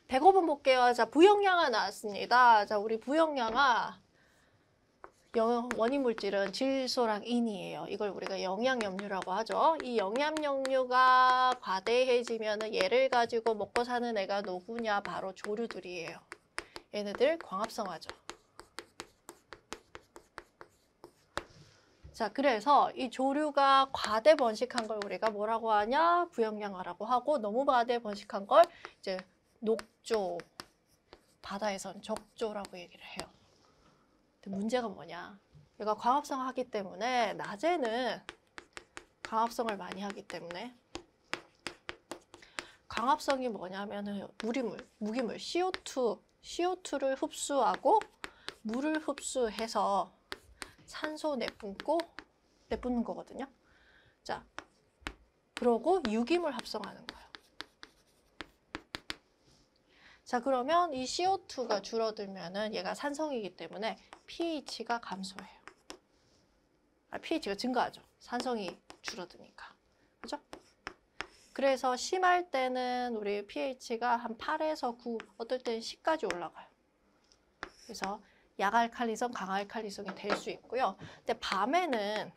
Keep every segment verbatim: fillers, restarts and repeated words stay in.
백오 번 볼게요. 자, 부영양화 나왔습니다. 자, 우리 부영양화 원인 물질은 질소랑 인이에요. 이걸 우리가 영양염류라고 하죠. 이 영양염류가 과대해지면 얘를 가지고 먹고 사는 애가 누구냐? 바로 조류들이에요. 얘네들 광합성하죠. 자, 그래서 이 조류가 과대 번식한 걸 우리가 뭐라고 하냐? 부영양화라고 하고, 너무 과대 번식한 걸 이제 녹조, 바다에선 적조라고 얘기를 해요. 근데 문제가 뭐냐? 얘가 광합성하기 때문에 낮에는 광합성을 많이 하기 때문에 광합성이 뭐냐면은 무리물, 무기물 씨오투, 씨오투를 흡수하고 물을 흡수해서 산소 내뿜고 내뿜는 거거든요. 자, 그러고 유기물 합성하는 거예요. 자, 그러면 이 씨오투가 줄어들면은 얘가 산성이기 때문에 pH가 감소해요. 아, pH가 증가하죠. 산성이 줄어드니까. 그죠? 그래서 심할 때는 우리 pH가 한 팔에서 구, 어떨 때는 십까지 올라가요. 그래서 약알칼리성, 강알칼리성이 될 수 있고요. 근데 밤에는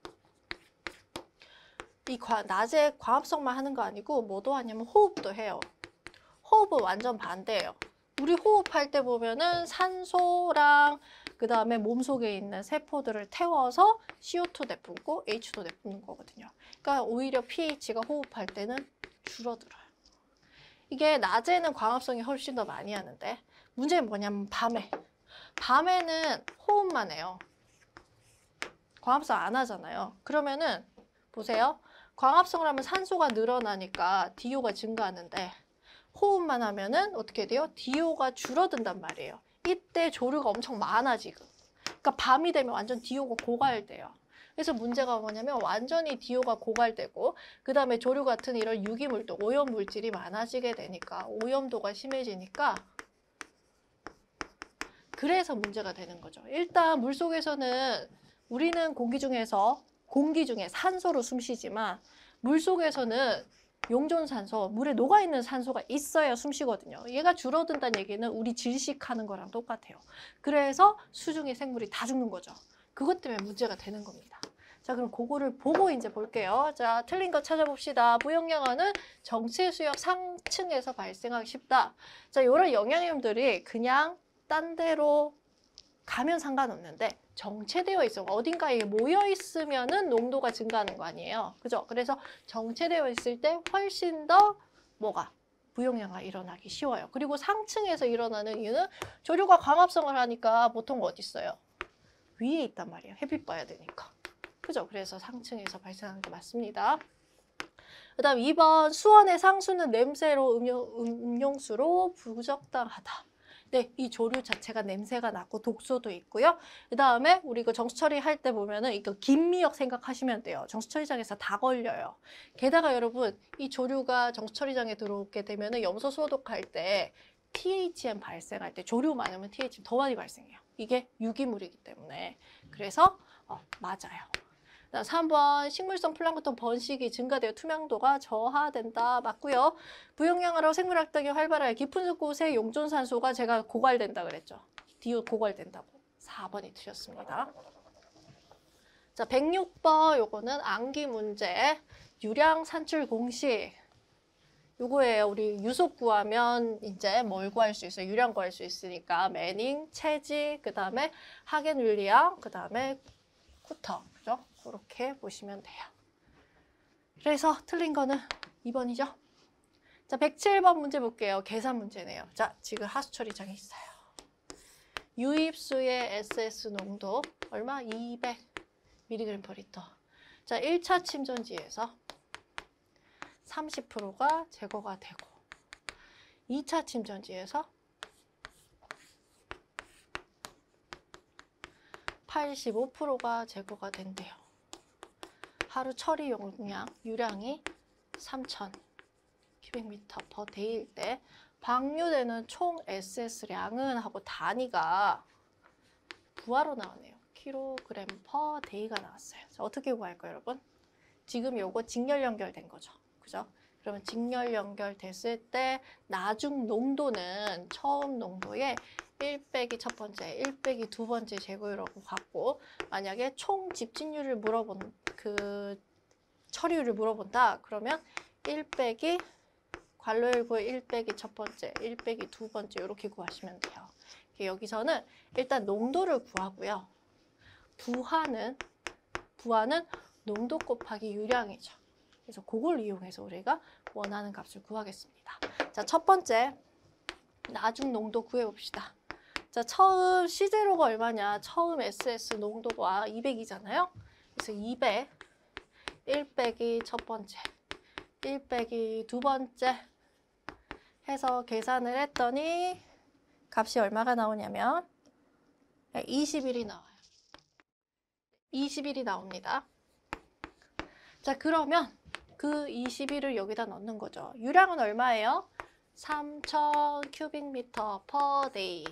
이 과, 낮에 광합성만 하는 거 아니고 뭐도 하냐면 호흡도 해요. 호흡은 완전 반대예요. 우리 호흡할 때 보면은 산소랑 그 다음에 몸속에 있는 세포들을 태워서 씨오투 내뿜고 에이치도 내뿜는 거거든요. 그러니까 오히려 pH가 호흡할 때는 줄어들어요. 이게 낮에는 광합성이 훨씬 더 많이 하는데 문제는 뭐냐면 밤에. 밤에는 호흡만 해요. 광합성 안 하잖아요. 그러면은 보세요. 광합성을 하면 산소가 늘어나니까 디오가 증가하는데 호흡만 하면은 어떻게 돼요? 디오가 줄어든단 말이에요. 이때 조류가 엄청 많아 지금. 그러니까 밤이 되면 완전 디오가 고갈돼요. 그래서 문제가 뭐냐면 완전히 디오가 고갈되고 그 다음에 조류 같은 이런 유기물도 오염 물질이 많아지게 되니까 오염도가 심해지니까 그래서 문제가 되는 거죠. 일단 물속에서는 우리는 공기 중에서 공기 중에 산소로 숨쉬지만 물속에서는 용존산소, 물에 녹아있는 산소가 있어야 숨쉬거든요. 얘가 줄어든다는 얘기는 우리 질식하는 거랑 똑같아요. 그래서 수중의 생물이 다 죽는 거죠. 그것 때문에 문제가 되는 겁니다. 자, 그럼 그거를 보고 이제 볼게요. 자, 틀린 거 찾아봅시다. 부영양화는 정체 수역 상층에서 발생하기 쉽다. 자, 이런 영양염들이 그냥 딴 데로 가면 상관없는데 정체되어 있어. 어딘가에 모여 있으면은 농도가 증가하는 거 아니에요. 그죠? 그래서 정체되어 있을 때 훨씬 더 뭐가? 부영양화 일어나기 쉬워요. 그리고 상층에서 일어나는 이유는 조류가 광합성을 하니까 보통 어디 있어요? 위에 있단 말이에요. 햇빛 봐야 되니까. 그죠? 그래서 상층에서 발생하는 게 맞습니다. 그 다음 이 번 수원의 상수는 냄새로 음용, 음용수로 부적당하다. 네, 이 조류 자체가 냄새가 나고 독소도 있고요. 그 다음에 우리 이거 정수 처리할 때 보면은 이거 김미역 생각하시면 돼요. 정수 처리장에서 다 걸려요. 게다가 여러분 이 조류가 정수 처리장에 들어오게 되면은 염소 소독할 때 티에이치엠 발생할 때 조류 많으면 티에이치엠 더 많이 발생해요. 이게 유기물이기 때문에. 그래서 어, 맞아요. 삼 번 식물성 플랑크톤 번식이 증가되어 투명도가 저하된다. 맞고요. 부영양화로 생물활동이 활발하여 깊은 곳에 용존산소가 제가 고갈된다 그랬죠. 디오 고갈된다고. 사 번이 틀렸습니다. 자, 백육 번 요거는 암기 문제. 유량 산출 공식. 요거예요. 우리 유속 구하면 이제 뭘 구할 수 있어요? 유량 구할 수 있으니까 매닝, 체지, 그 다음에 하겐윌리암, 그 다음에 쿠터. 그죠? 그렇게 보시면 돼요. 그래서 틀린 거는 이 번이죠. 자, 백칠 번 문제 볼게요. 계산 문제네요. 자, 지금 하수 처리장에 있어요. 유입수의 에스에스 농도 얼마? 이백 밀리그램 퍼 리터. 자, 일 차 침전지에서 삼십 퍼센트가 제거가 되고 이 차 침전지에서 팔십오 퍼센트가 제거가 된대요. 하루 처리 용량, 유량이 삼천 큐빅미터 퍼 데이일 때 방류되는 총 에스에스량은 하고 단위가 부하로 나오네요. 킬로그램 퍼 데이가 나왔어요. 자, 어떻게 구할까요, 여러분? 지금 요거 직렬 연결된 거죠. 그죠? 그러면 직렬 연결됐을 때 나중 농도는 처음 농도에 일 빼기 첫 번째, 일 빼기 두 번째 제곱이라고 갖고, 만약에 총 집진율을 물어본 그 처리율을 물어본다. 그러면 일 빼기 괄호 열고 일 빼기 첫 번째, 일 빼기 두 번째 이렇게 구하시면 돼요. 여기서는 일단 농도를 구하고요. 부하는 부하는 농도 곱하기 유량이죠. 그래서 그걸 이용해서 우리가 원하는 값을 구하겠습니다. 자, 첫 번째 나중 농도 구해봅시다. 자, 처음 씨 제로가 얼마냐? 처음 에스에스 농도가 이백이잖아요. 그래서 이백, 일 빼기 첫 번째, 일 빼기 두 번째 해서 계산을 했더니 값이 얼마가 나오냐면 이십일이 나와요. 이십일이 나옵니다. 자, 그러면 그 이십일을 여기다 넣는 거죠. 유량은 얼마예요? 삼천 큐빅미터 퍼 데이.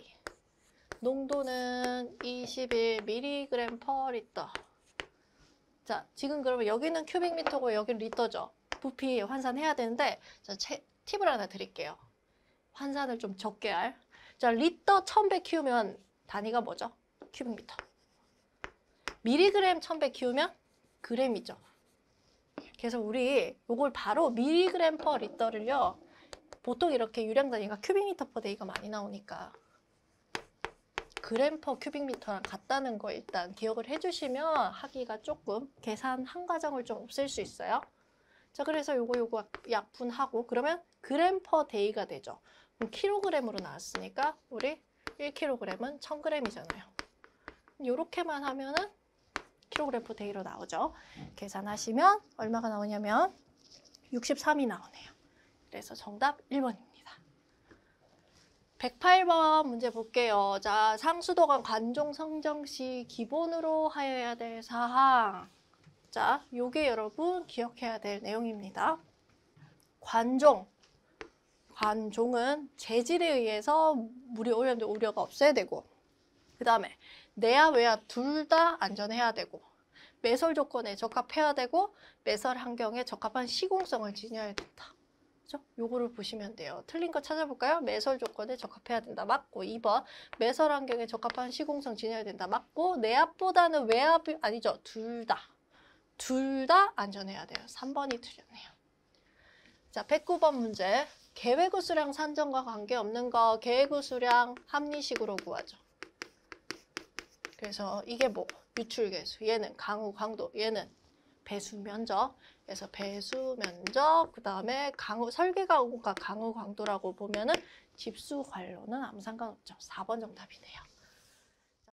농도는 이십일 밀리그램 퍼 리터. 자, 지금 그러면 여기는 큐빅미터고 여기는 리터죠. 부피 환산해야 되는데, 자, 채, 팁을 하나 드릴게요. 환산을 좀 적게 할. 자, 리터 천 배 키우면 단위가 뭐죠? 큐빅미터. 밀리그램 천 배 키우면 그램이죠. 그래서 우리 이걸 바로 밀리그램 퍼 리터를요. 보통 이렇게 유량 단위가 큐빅미터 퍼 데이가 많이 나오니까 그램 퍼 큐빅미터랑 같다는 거 일단 기억을 해주시면 하기가 조금 계산 한 과정을 좀 없앨 수 있어요. 자, 그래서 요거 요거 약분하고 그러면 그램 퍼 데이가 되죠. 그럼 킬로그램으로 나왔으니까 우리 일 킬로그램은 천 그램이잖아요. 요렇게만 하면은 킬로그램 퍼 데이로 나오죠. 계산하시면 얼마가 나오냐면 육십삼이 나오네요. 그래서 정답 일 번입니다. 백팔 번 문제 볼게요. 자, 상수도관 관종 성정 시 기본으로 하여야 될 사항. 자, 요게 여러분 기억해야 될 내용입니다. 관종. 관종은 재질에 의해서 물이 오염된 우려가 없어야 되고, 그 다음에 내야 외야 둘 다 안전해야 되고, 매설 조건에 적합해야 되고, 매설 환경에 적합한 시공성을 지녀야 된다. 그죠? 요거를 보시면 돼요. 틀린 거 찾아볼까요? 매설 조건에 적합해야 된다. 맞고. 이 번 매설 환경에 적합한 시공성 지녀야 된다. 맞고. 내압보다는 외압이 아니죠. 둘 다. 둘 다 안전해야 돼요. 삼 번이 틀렸네요. 자, 백구 번 문제. 계획우 수량 산정과 관계없는 거 계획우 수량 합리식으로 구하죠. 그래서 이게 뭐? 유출계수. 얘는 강우, 강도. 얘는 배수 면적. 그래서 배수 면적, 그 다음에 강우, 설계 강우가 강우 강도라고 보면은 집수 관로는 아무 상관없죠. 사 번 정답이네요.